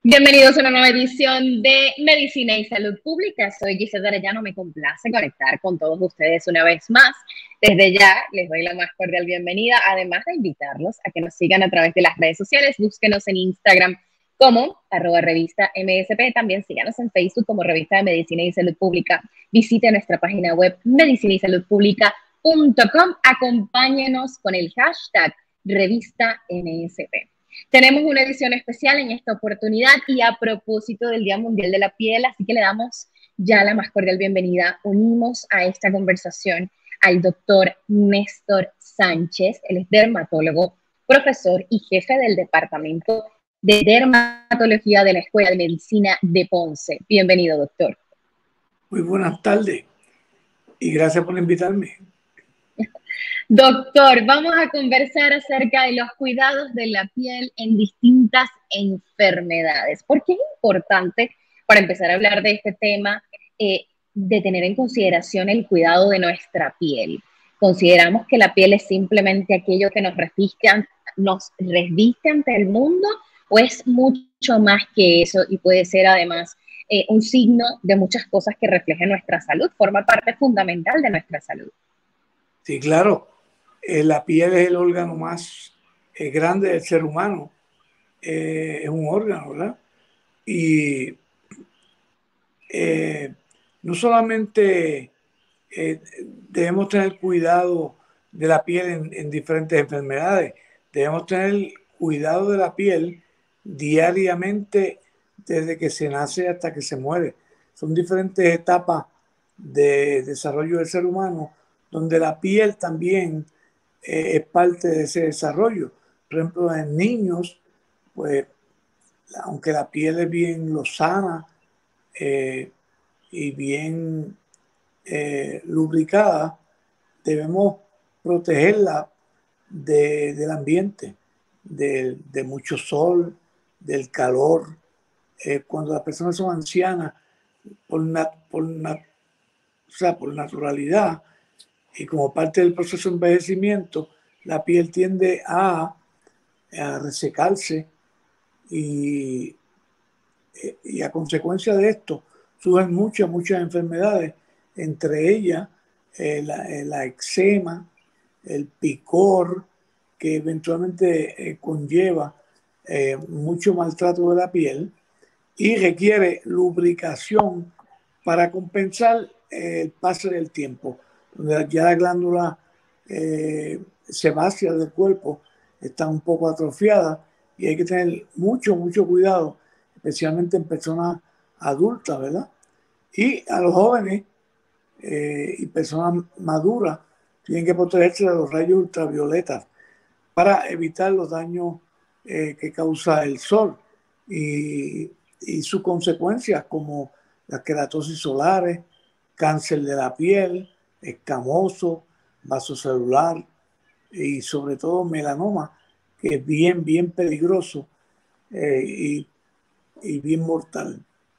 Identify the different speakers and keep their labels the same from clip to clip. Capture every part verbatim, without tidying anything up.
Speaker 1: Bienvenidos a una nueva edición de Medicina y Salud Pública. Soy Gisela Arellano, me complace conectar con todos ustedes una vez más. Desde ya les doy la más cordial bienvenida, además de invitarlos a que nos sigan a través de las redes sociales. Búsquenos en Instagram como arroba revista M S P, también síganos en Facebook como Revista de Medicina y Salud Pública. Visite nuestra página web medicina y salud pública punto com. Acompáñenos con el hashtag Revista M S P. Tenemos una edición especial en esta oportunidad y a propósito del Día Mundial de la Piel, así que le damos ya la más cordial bienvenida. Unimos a esta conversación al doctor Néstor Sánchez. Él es dermatólogo, profesor y jefe del Departamento de Dermatología de la Escuela de Medicina de Ponce. Bienvenido, doctor.
Speaker 2: Muy buenas tardes y gracias por invitarme.
Speaker 1: Doctor, vamos a conversar acerca de los cuidados de la piel en distintas enfermedades. ¿Por qué es importante, para empezar a hablar de este tema, eh, de tener en consideración el cuidado de nuestra piel? ¿Consideramos que la piel es simplemente aquello que nos reviste, nos reviste ante el mundo o es mucho más que eso y puede ser además eh, un signo de muchas cosas que reflejan nuestra salud? Forma parte fundamental de nuestra salud.
Speaker 2: Sí, claro. Eh, la piel es el órgano más eh, grande del ser humano. Eh, es un órgano, ¿verdad? Y eh, no solamente eh, debemos tener cuidado de la piel en, en diferentes enfermedades, debemos tener cuidado de la piel diariamente desde que se nace hasta que se muere. Son diferentes etapas de desarrollo del ser humano donde la piel también eh, es parte de ese desarrollo. Por ejemplo, en niños, pues, aunque la piel es bien lozana eh, y bien eh, lubricada, debemos protegerla de, del ambiente, de, de mucho sol, del calor. Eh, cuando las personas son ancianas, por, nat, por, nat, o sea, por naturalidad, y como parte del proceso de envejecimiento, la piel tiende a, a resecarse y, y a consecuencia de esto surgen muchas, muchas enfermedades, entre ellas eh, la, eh, la eczema, el picor, que eventualmente eh, conlleva eh, mucho maltrato de la piel y requiere lubricación para compensar eh, el paso del tiempo, donde ya las glándulas eh, sebáceas del cuerpo están un poco atrofiadas y hay que tener mucho, mucho cuidado, especialmente en personas adultas, ¿verdad? Y a los jóvenes eh, y personas maduras tienen que protegerse de los rayos ultravioletas para evitar los daños eh, que causa el sol y, y sus consecuencias como la queratosis solares, cáncer de la piel, escamoso, vasocelular y sobre todo melanoma, que es bien, bien peligroso eh, y, y bien mortal.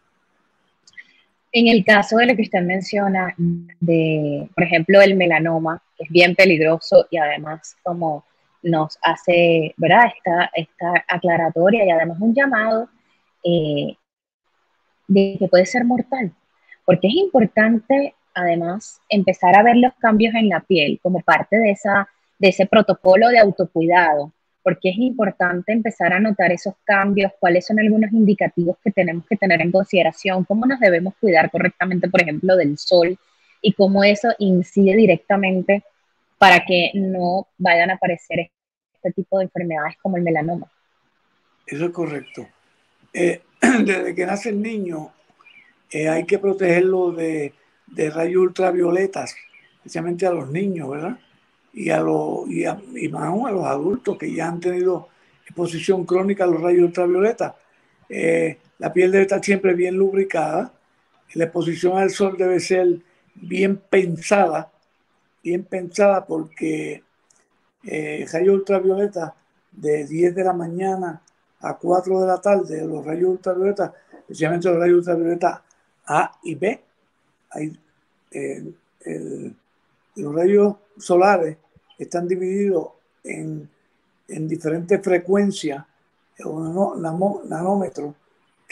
Speaker 1: En el caso de lo que usted menciona, de, por ejemplo, el melanoma, que es bien peligroso y además como nos hace, ¿verdad?, esta, esta aclaratoria y además un llamado eh, de que puede ser mortal, porque es importante además empezar a ver los cambios en la piel como parte de, esa, de ese protocolo de autocuidado, porque es importante empezar a notar esos cambios, cuáles son algunos indicativos que tenemos que tener en consideración, cómo nos debemos cuidar correctamente, por ejemplo, del sol, y cómo eso incide directamente para que no vayan a aparecer este tipo de enfermedades como el melanoma.
Speaker 2: Eso es correcto. Eh, desde que nace el niño, eh, hay que protegerlo de, de rayos ultravioletas, especialmente a los niños, ¿verdad? Y, a los, y, a, y más aún a los adultos que ya han tenido exposición crónica a los rayos ultravioletas. Eh, la piel debe estar siempre bien lubricada, la exposición al sol debe ser bien pensada, bien pensada porque eh, rayos ultravioleta de diez de la mañana a cuatro de la tarde, los rayos ultravioleta, especialmente los rayos ultravioleta A y B, hay, eh, el, los rayos solares están divididos en, en diferentes frecuencias, o nanómetros,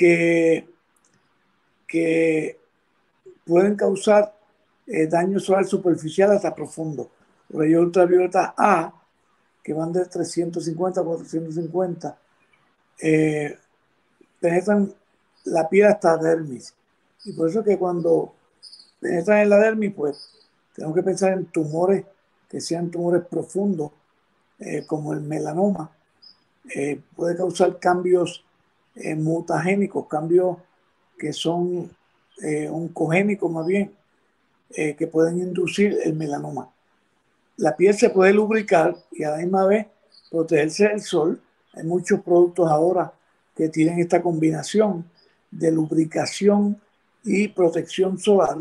Speaker 2: que, que pueden causar eh, daño solar superficial hasta profundo. Los rayos ultravioleta A, que van de trescientos cincuenta a cuatrocientos cincuenta, eh, penetran la piel hasta dermis. Y por eso que cuando penetran en la dermis, pues tenemos que pensar en tumores que sean tumores profundos, eh, como el melanoma. Eh, puede causar cambios eh, mutagénicos, cambios que son eh, oncogénicos más bien, eh, que pueden inducir el melanoma. La piel se puede lubricar y a la misma vez protegerse del sol. Hay muchos productos ahora que tienen esta combinación de lubricación y protección solar.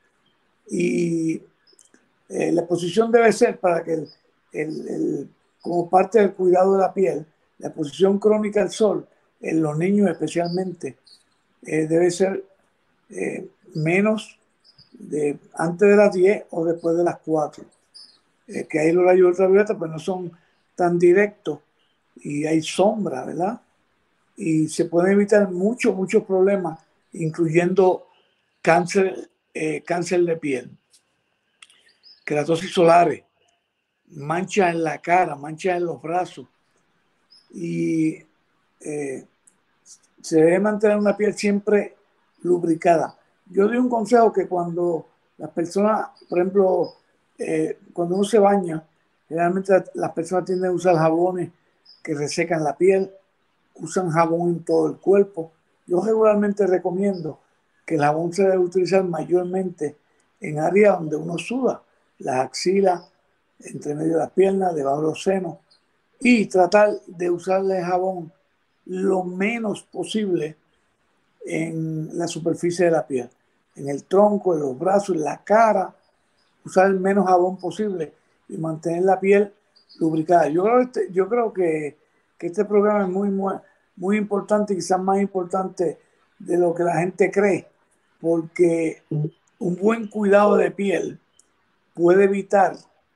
Speaker 2: Y eh, la exposición debe ser para que, el, el, el, como parte del cuidado de la piel, la exposición crónica al sol, en los niños especialmente, eh, debe ser eh, menos de antes de las diez o después de las cuatro. Eh, que ahí los rayos ultravioleta pues no son tan directos y hay sombra, ¿verdad? Y se pueden evitar muchos, muchos problemas, incluyendo cáncer, eh, cáncer de piel, queratosis solares, manchas en la cara, manchas en los brazos. Y eh, se debe mantener una piel siempre lubricada. Yo doy un consejo que cuando las personas, por ejemplo, eh, cuando uno se baña, generalmente las personas tienden a usar jabones que resecan la piel, usan jabón en todo el cuerpo. Yo regularmente recomiendo que el jabón se debe utilizar mayormente en áreas donde uno suda, las axilas, entre medio de las piernas, debajo de los senos, y tratar de usarle jabón lo menos posible en la superficie de la piel, en el tronco, en los brazos, en la cara, usar el menos jabón posible y mantener la piel lubricada. Yo creo, este, yo creo que, que este programa es muy, muy, muy importante, quizás más importante de lo que la gente cree, porque un buen cuidado de piel puede evitar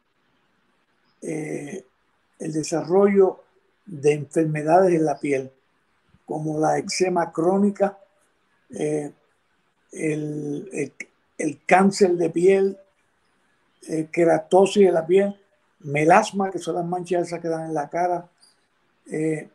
Speaker 2: eh, el desarrollo de enfermedades en la piel, como la eczema crónica, eh, el, el, el cáncer de piel, eh, queratosis de la piel, melasma, que son las manchas esas que dan en la cara. Eh,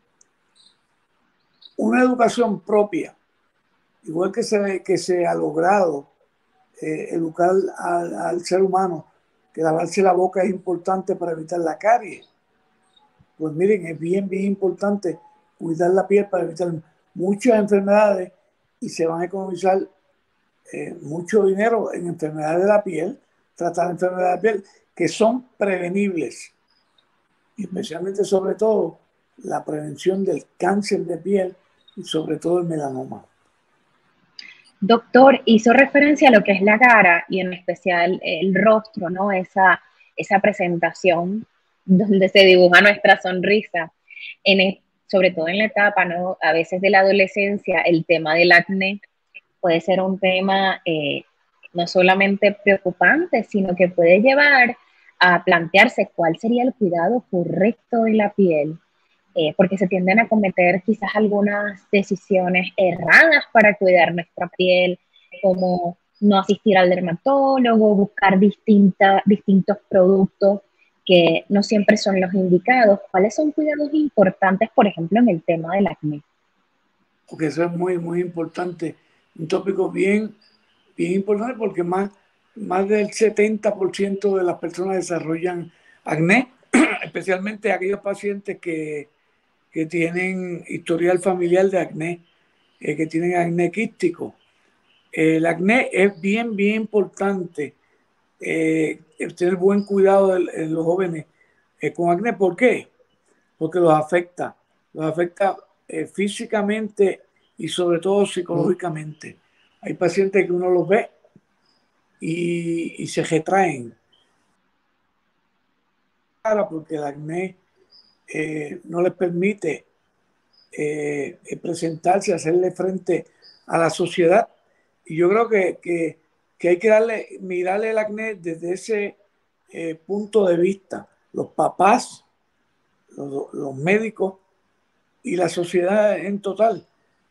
Speaker 2: una educación propia, igual que se, que se ha logrado eh, educar al, al ser humano que lavarse la boca es importante para evitar la caries. Pues miren, es bien, bien importante cuidar la piel para evitar muchas enfermedades y se van a economizar eh, mucho dinero en enfermedades de la piel, tratar enfermedades de la piel que son prevenibles, y especialmente sobre todo la prevención del cáncer de piel y sobre todo el melanoma.
Speaker 1: Doctor, hizo referencia a lo que es la cara y en especial el rostro, ¿no? Esa, esa presentación donde se dibuja nuestra sonrisa. En el, sobre todo en la etapa, ¿no? A veces de la adolescencia, el tema del acné puede ser un tema eh, no solamente preocupante, sino que puede llevar a plantearse cuál sería el cuidado correcto de la piel, eh, porque se tienden a cometer quizás algunas decisiones erradas para cuidar nuestra piel, como no asistir al dermatólogo, buscar distinta, distintos productos que no siempre son los indicados. ¿Cuáles son cuidados importantes, por ejemplo, en el tema del acné?
Speaker 2: Porque eso es muy, muy importante. Un tópico bien, bien importante porque más, más del setenta por ciento de las personas desarrollan acné, especialmente aquellos pacientes que, que tienen historial familiar de acné, eh, que tienen acné quístico. El acné es bien, bien importante eh, tener buen cuidado de, de los jóvenes eh, con acné. ¿Por qué? Porque los afecta, los afecta eh, físicamente y sobre todo psicológicamente. Hay pacientes que uno los ve y, y se retraen porque el acné eh, no les permite eh, presentarse, hacerle frente a la sociedad. Y yo creo que, que, que hay que darle, mirarle el acné desde ese eh, punto de vista. Los papás, los, los médicos y la sociedad en total,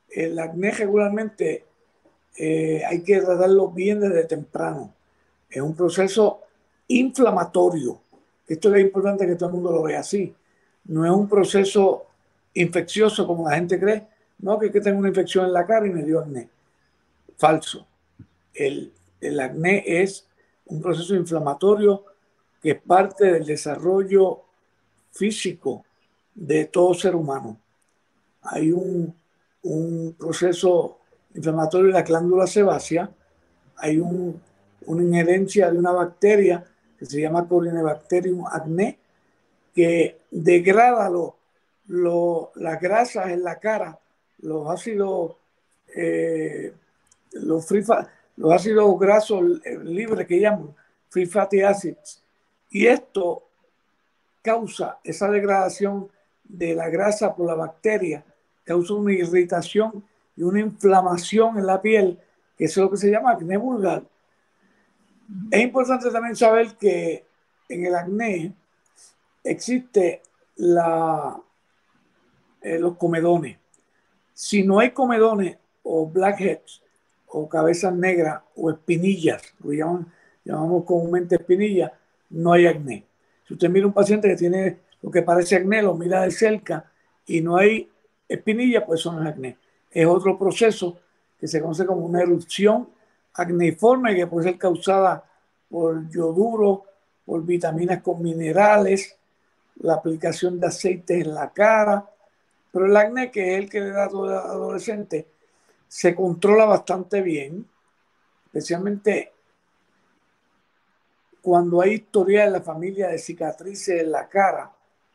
Speaker 2: el acné regularmente eh, hay que tratarlo bien desde temprano. Es un proceso inflamatorio. Esto es importante que todo el mundo lo vea así. No es un proceso infeccioso como la gente cree. No, que, que tengo una infección en la cara y me dio acné. Falso. El, el acné es un proceso inflamatorio que es parte del desarrollo físico de todo ser humano. Hay un, un proceso inflamatorio en la glándula sebácea, hay un, una inherencia de una bacteria que se llama Corynebacterium acne, que degrada lo, lo, las grasas en la cara, los ácidos, eh, los, free fat, los ácidos grasos libres que llaman free fatty acids. Y esto causa esa degradación de la grasa por la bacteria, causa una irritación y una inflamación en la piel, que es lo que se llama acné vulgar. Es importante también saber que en el acné existe la, eh, los comedones. Si no hay comedones o blackheads o cabezas negras o espinillas, lo llamamos, llamamos comúnmente espinillas, no hay acné. Si usted mira un paciente que tiene lo que parece acné, lo mira de cerca y no hay espinilla, pues eso no es acné. Es otro proceso que se conoce como una erupción acneiforme que puede ser causada por yoduro, por vitaminas con minerales, la aplicación de aceites en la cara. Pero el acné, que es el que le da a todo adolescente, se controla bastante bien, especialmente cuando hay historia en la familia de cicatrices en la cara.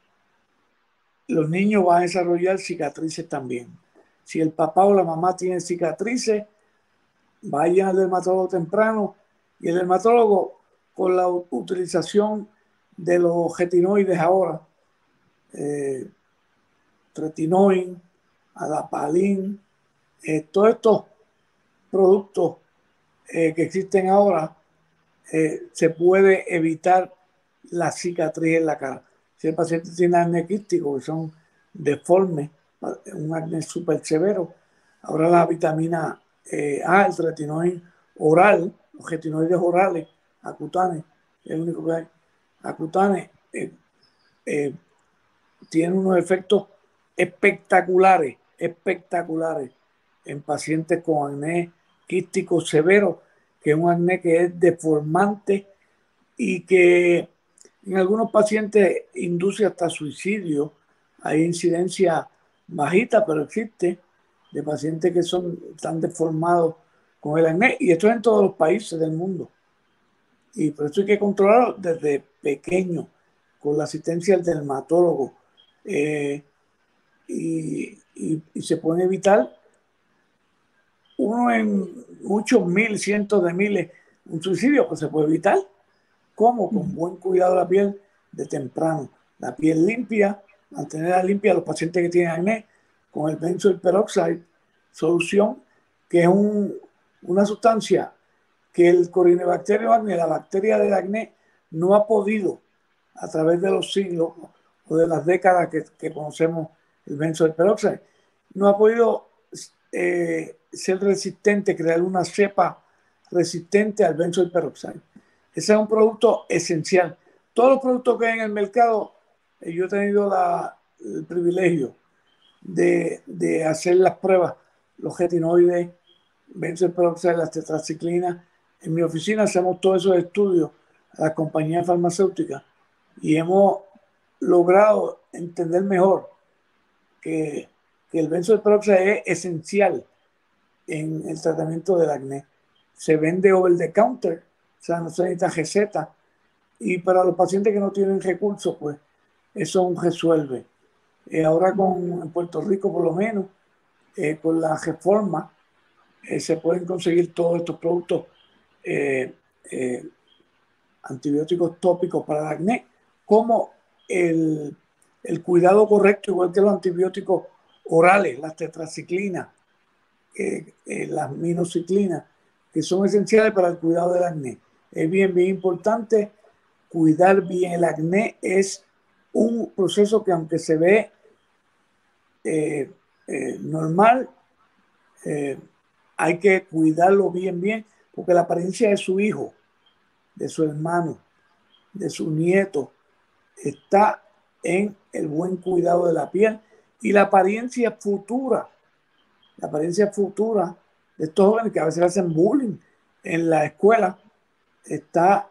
Speaker 2: Los niños van a desarrollar cicatrices también. Si el papá o la mamá tienen cicatrices, vayan al dermatólogo temprano, y el dermatólogo, con la utilización de los retinoides ahora, eh, tretinoin, adapalin, eh, todos estos productos eh, que existen ahora, eh, se puede evitar la cicatriz en la cara. Si el paciente tiene acné quístico, que son deformes, un acné súper severo, ahora la vitamina eh, A, el retinoid oral, los retinoides orales, acutanes, es el único que hay, acutanes, eh, eh, tienen unos efectos espectaculares, espectaculares en pacientes con acné quístico severo, que es un acné que es deformante y que en algunos pacientes induce hasta suicidio. Hay incidencia bajita, pero existe, de pacientes que son tan deformados con el acné, y esto es en todos los países del mundo. Y por eso hay que controlarlo desde pequeño, con la asistencia del dermatólogo. Eh, y, y, y se pueden evitar uno en muchos mil, cientos de miles, un suicidio, pues se puede evitar. ¿Cómo? Con buen cuidado de la piel de temprano. La piel limpia, mantenerla limpia a los pacientes que tienen acné, con el benzoyl peroxide solución, que es un, una sustancia que el Corynebacterium acne, la bacteria del acné, no ha podido, a través de los siglos o de las décadas que, que conocemos el benzoyl peroxide, no ha podido eh, ser resistente, crear una cepa resistente al benzoyl peroxide. Ese es un producto esencial. Todos los productos que hay en el mercado, eh, yo he tenido la, el privilegio de, de hacer las pruebas, los retinoides, benzoyl peroxide, las tetraciclinas. En mi oficina hacemos todos esos estudios a las compañías farmacéuticas y hemos logrado entender mejor que, que el benzoyl peroxide es esencial en el tratamiento del acné. Se vende over the counter, o sea, no se necesita receta, y para los pacientes que no tienen recursos, pues eso resuelve. Eh, ahora con en Puerto Rico, por lo menos, eh, con la reforma, eh, se pueden conseguir todos estos productos eh, eh, antibióticos tópicos para el acné, como el, el cuidado correcto, igual que los antibióticos orales, las tetraciclinas, eh, eh, las minoxiclinas, que son esenciales para el cuidado del acné. Es bien, bien importante cuidar bien el acné. Es un proceso que, aunque se ve eh, eh, normal, eh, hay que cuidarlo bien, bien, porque la apariencia de su hijo, de su hermano, de su nieto, está en el buen cuidado de la piel y la apariencia futura, la apariencia futura de estos jóvenes que a veces hacen bullying en la escuela, está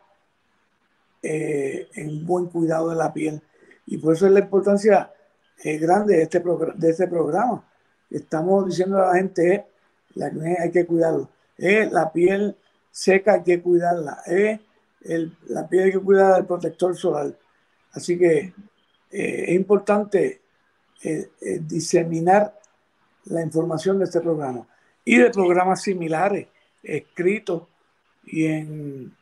Speaker 2: eh, en buen cuidado de la piel. Y por eso es la importancia eh, grande de este, de este programa. Estamos diciendo a la gente, eh, la acné hay que cuidarlo. Eh, la piel seca hay que cuidarla. Eh, el, la piel hay que cuidar del protector solar. Así que eh, es importante eh, eh, diseminar la información de este programa y de programas similares escritos y en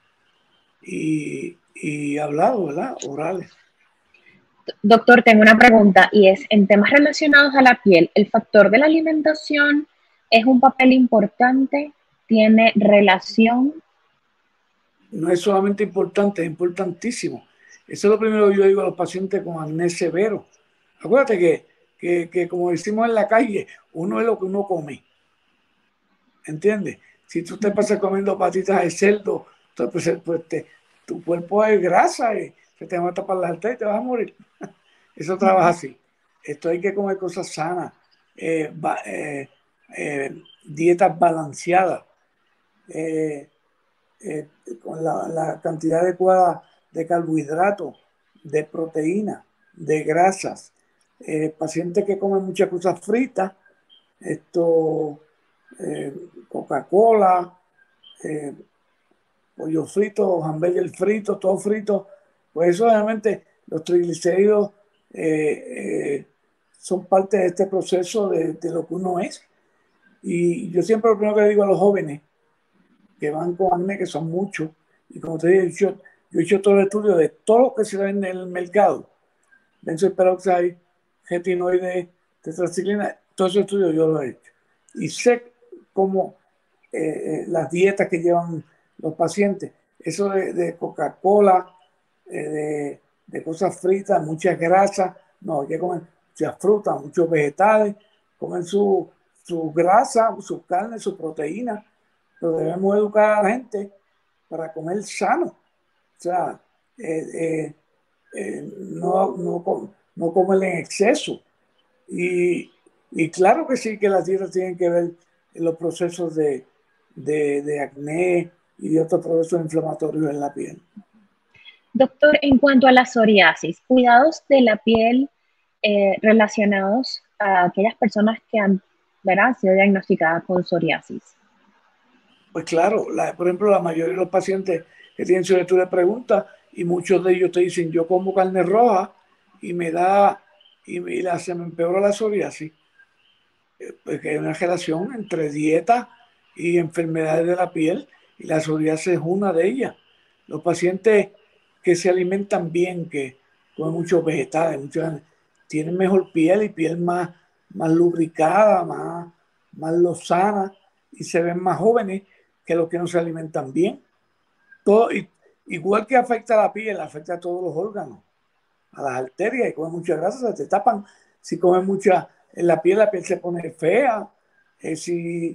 Speaker 2: y, y hablado, ¿verdad? Orales.
Speaker 1: Doctor, tengo una pregunta y es, en temas relacionados a la piel, ¿el factor de la alimentación es un papel importante? ¿Tiene relación?
Speaker 2: No es solamente importante, es importantísimo. Eso es lo primero que yo digo a los pacientes con acné severo. Acuérdate que, que, que como decimos en la calle, uno es lo que uno come. ¿Entiendes? Si tú te pasas comiendo patitas de cerdo, pues, pues te, tu cuerpo es grasa y se te va a tapar la arteria y te vas a morir. Eso trabaja así. Esto hay que comer cosas sanas, eh, ba, eh, eh, dietas balanceadas, eh, eh, con la, la cantidad adecuada de carbohidratos, de proteína, de grasas. Eh, pacientes que comen muchas cosas fritas, esto, eh, Coca-Cola, eh, pollo frito, hamburger frito, todo frito, pues eso realmente los triglicéridos eh, eh, son parte de este proceso de, de lo que uno es. Y yo siempre lo primero que le digo a los jóvenes que van con acné, que son muchos, y como te dije, yo, yo he hecho todo el estudio de todo lo que se vende en el mercado, benzoyl peroxide, retinoides, tetraciclina, todo ese estudio yo lo he hecho. Y sé cómo eh, las dietas que llevan los pacientes, eso de, de Coca-Cola, eh, de, de cosas fritas, muchas grasas, no, hay que comer muchas frutas, muchos vegetales, comer su, su grasa, su carne, su proteína, pero debemos educar a la gente para comer sano, o sea, eh, eh, eh, no, no, no comer en exceso. Y, y claro que sí que las dietas tienen que ver en los procesos de, de, de acné y de otros procesos inflamatorios en la piel.
Speaker 1: Doctor, en cuanto a la psoriasis, cuidados de la piel eh, relacionados a aquellas personas que han, ¿verdad?, sido diagnosticadas con psoriasis.
Speaker 2: Pues claro, la, por ejemplo, la mayoría de los pacientes que tienen psoriasis tú le preguntas y muchos de ellos te dicen, yo como carne roja y me da, y, me, y la, se me empeora la psoriasis. Porque hay una relación entre dieta y enfermedades de la piel y la psoriasis es una de ellas. Los pacientes que se alimentan bien, que comen muchos vegetales, muchos, tienen mejor piel y piel más, más lubricada, más, más lozana y se ven más jóvenes que los que no se alimentan bien. Todo, igual que afecta a la piel, afecta a todos los órganos, a las arterias, y comen mucha grasa, se te tapan. Si comen mucha, en la piel, la piel se pone fea. Eh, si,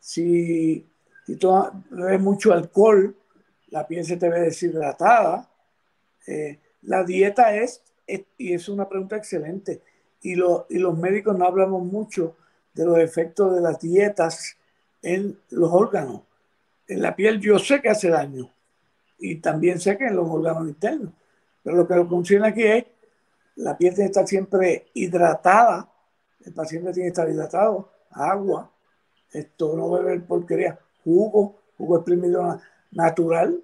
Speaker 2: si, si tú bebes mucho alcohol, la piel se te ve deshidratada. Eh, la dieta es, es, y es una pregunta excelente, y, lo, y los médicos no hablamos mucho de los efectos de las dietas en los órganos. En la piel yo sé que hace daño, y también sé que en los órganos internos, pero lo que lo funciona aquí es la piel tiene que estar siempre hidratada, el paciente tiene que estar hidratado, agua, esto no beber porquería, jugo, jugo exprimido natural,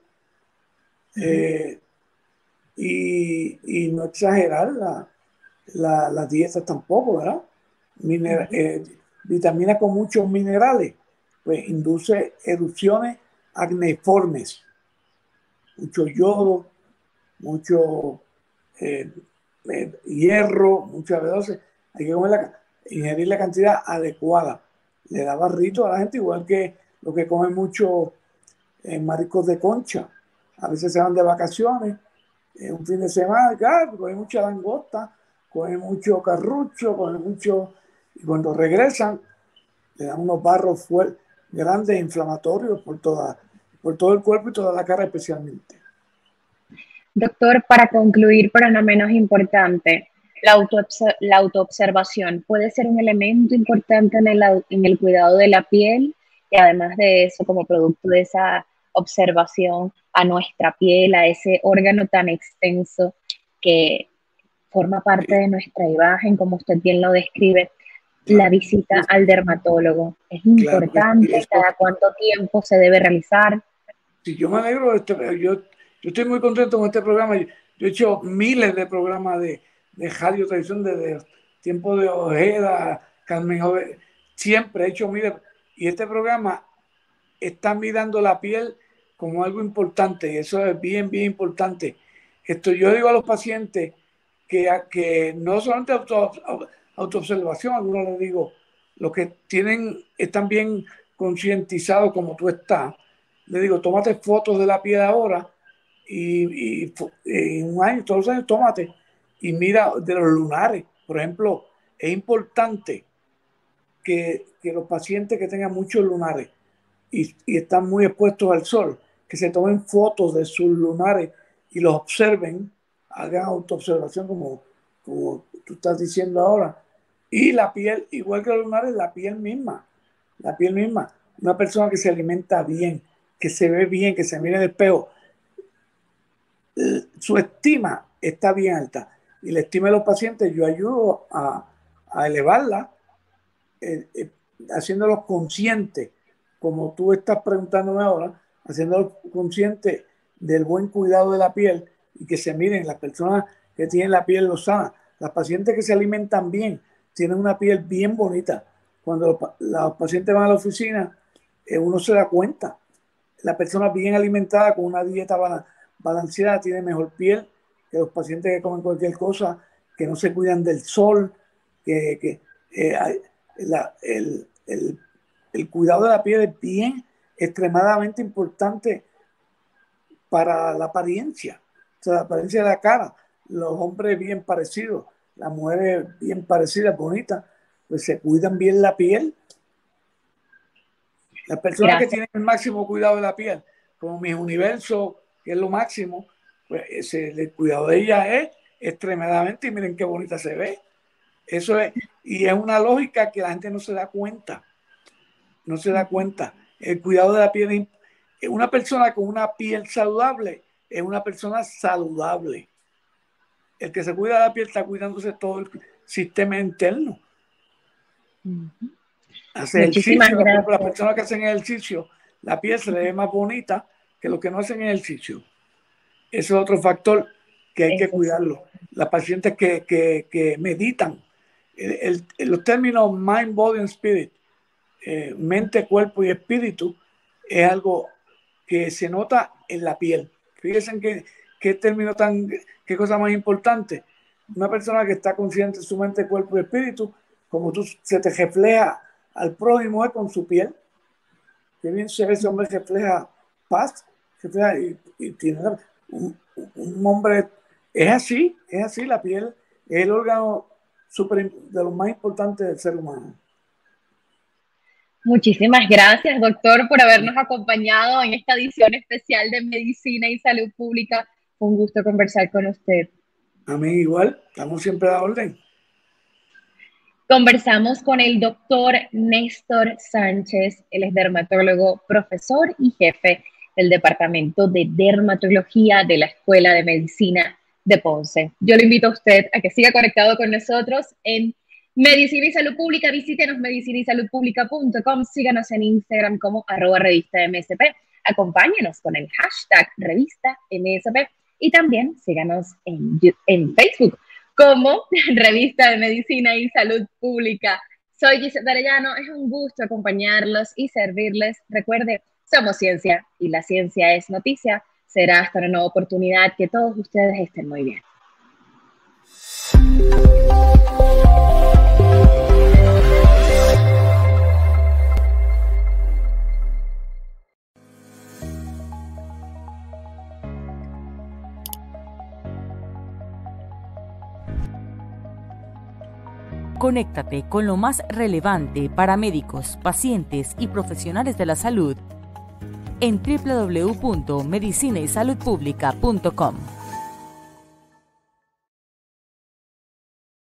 Speaker 2: eh, y, y, no exagerar la, la, las dietas tampoco, ¿verdad? Miner, eh, vitaminas con muchos minerales, pues induce erupciones acneiformes, mucho yodo, mucho eh, eh, hierro, mucha B doce. Hay que comer la, ingerir la cantidad adecuada. Le da barrito a la gente, igual que lo que comen mucho eh, mariscos de concha. A veces se van de vacaciones, eh, un fin de semana, claro, comen mucha langosta, comen mucho carrucho, comen mucho, y cuando regresan, le dan unos barros fuertes, grandes, inflamatorios por, toda, por todo el cuerpo y toda la cara especialmente.
Speaker 1: Doctor, para concluir, pero no menos importante, la, auto la autoobservación puede ser un elemento importante en el, en el cuidado de la piel y además de eso, como producto de esa observación a nuestra piel, a ese órgano tan extenso que forma parte de nuestra imagen, como usted bien lo describe, la
Speaker 2: Claro,
Speaker 1: visita
Speaker 2: es,
Speaker 1: al dermatólogo es
Speaker 2: claro, es,
Speaker 1: importante,
Speaker 2: es
Speaker 1: cada cuánto tiempo se debe realizar.
Speaker 2: Sí, yo me alegro, de este, yo, yo estoy muy contento con este programa. Yo, yo he hecho miles de programas de, de radio, televisión, desde tiempo de Ojeda, Carmen Ojeda, siempre he hecho miles. Y este programa está mirando la piel como algo importante, y eso es bien, bien importante. Esto yo digo a los pacientes que, que no solamente auto, autoobservación, algunos les digo, los que tienen, están bien concientizados como tú estás, le digo, tómate fotos de la piel ahora y, y, y en un año, todos los años, tómate y mira de los lunares. Por ejemplo, es importante que, que los pacientes que tengan muchos lunares y, y están muy expuestos al sol, que se tomen fotos de sus lunares y los observen, hagan autoobservación como, como tú estás diciendo ahora. Y la piel, igual que los lunares, la piel misma, la piel misma. Una persona que se alimenta bien, que se ve bien, que se mira en el espejo, su estima está bien alta. Y la estima de los pacientes yo ayudo a, a elevarla, eh, eh, haciéndolos conscientes, como tú estás preguntándome ahora, haciéndolos conscientes del buen cuidado de la piel y que se miren las personas que tienen la piel lozana. Las pacientes que se alimentan bien tienen una piel bien bonita. Cuando los, los pacientes van a la oficina, eh, uno se da cuenta. La persona bien alimentada con una dieta balanceada tiene mejor piel que los pacientes que comen cualquier cosa, que no se cuidan del sol, que, que eh, la, el, el, el cuidado de la piel es bien extremadamente importante para la apariencia, o sea, la apariencia de la cara. Los hombres bien parecidos, las mujeres bien parecidas, bonitas, pues se cuidan bien la piel. Las personas que
Speaker 1: Gracias.
Speaker 2: tienen el máximo cuidado de la piel, como mis universos, que es lo máximo, pues ese, el cuidado de ella es extremadamente, y miren qué bonita se ve. Eso es, y es una lógica que la gente no se da cuenta. No se da cuenta. El cuidado de la piel es una persona con una piel saludable, es una persona saludable. El que se cuida de la piel está cuidándose todo el sistema interno.
Speaker 1: Uh-huh.
Speaker 2: Hace
Speaker 1: Muchísimas
Speaker 2: ejercicio, por ejemplo, las
Speaker 1: gracias.
Speaker 2: personas que hacen ejercicio, la piel se le ve más bonita que los que no hacen ejercicio. Ese es otro factor que hay que
Speaker 1: Eso sí.
Speaker 2: cuidarlo. Las pacientes que, que, que meditan, el, el, los términos mind, body and spirit, eh, mente, cuerpo y espíritu, es algo que se nota en la piel. Fíjense en qué, qué término tan, qué cosa más importante. Una persona que está consciente de su mente, cuerpo y espíritu, como tú se te refleja al prójimo es con su piel. Qué bien se ve ese hombre, refleja paz, refleja y, y tiene un, un hombre, es así, es así, la piel es el órgano super, de los más importantes del ser humano.
Speaker 1: Muchísimas gracias, doctor, por habernos acompañado en esta edición especial de Medicina y Salud Pública. Fue un gusto conversar con usted.
Speaker 2: A mí igual, estamos siempre a la orden.
Speaker 1: Conversamos con el doctor Néstor Sánchez, él es dermatólogo, profesor y jefe del Departamento de Dermatología de la Escuela de Medicina de Ponce. Yo le invito a usted a que siga conectado con nosotros en Medicina y Salud Pública. Visítenos medicina y salud pública punto com, síganos en Instagram como arroba revista M S P, acompáñenos con el hashtag revista M S P y también síganos en, en Facebook como Revista de Medicina y Salud Pública. Soy Gisette Arellano, es un gusto acompañarlos y servirles. Recuerde, somos ciencia y la ciencia es noticia. Será hasta una nueva oportunidad. Que todos ustedes estén muy bien.
Speaker 3: Conéctate con lo más relevante para médicos, pacientes y profesionales de la salud en doble u doble u doble u punto medicina y salud pública punto com.